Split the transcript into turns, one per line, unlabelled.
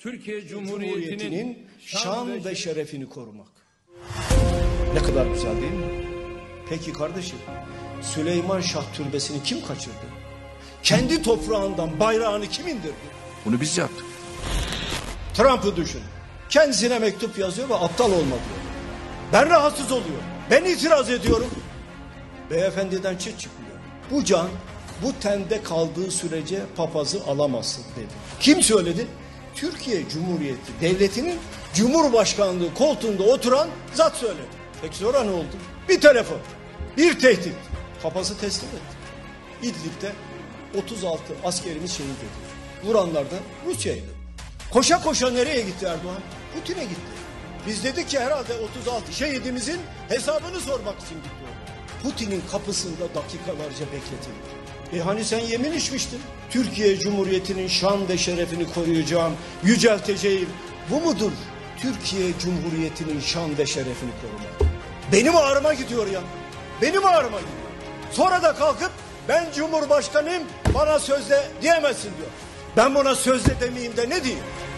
Türkiye Cumhuriyeti'nin şan ve şerefini korumak.
Ne kadar güzel değil mi? Peki kardeşim, Süleyman Şah Türbesi'ni kim kaçırdı? Kendi toprağından bayrağını kim indirdi?
Bunu biz yaptık.
Trump'ı düşün. Kendisine mektup yazıyor ve aptal olma diyor. Ben rahatsız oluyorum. Ben itiraz ediyorum. Beyefendiden çıt çıkmıyor. Bu can bu tende kaldığı sürece papazı alamazsın dedi. Kim söyledi? Türkiye Cumhuriyeti Devleti'nin Cumhurbaşkanlığı koltuğunda oturan zat söyledi. Peki sonra ne oldu? Bir telefon, bir tehdit. Papazı teslim etti. İdlib'de 36 askerimiz şehit edildi. Vuranlar da Rusya'ydı. Koşa koşa nereye gitti Erdoğan? Putin'e gitti. Biz dedik ki herhalde 36 şehidimizin hesabını sormak için gitti orada. Putin'in kapısında dakikalarca bekletildi. Hani sen yemin içmiştin. Türkiye Cumhuriyeti'nin şan ve şerefini koruyacağım, yücelteceğim. Bu mudur? Türkiye Cumhuriyeti'nin şan ve şerefini korumak. Benim ağrıma gidiyor ya. Benim ağrıma gidiyor. Sonra da kalkıp ben Cumhurbaşkanıyım, bana sözde diyemezsin diyor. Ben buna sözde demeyeyim de ne diyeyim?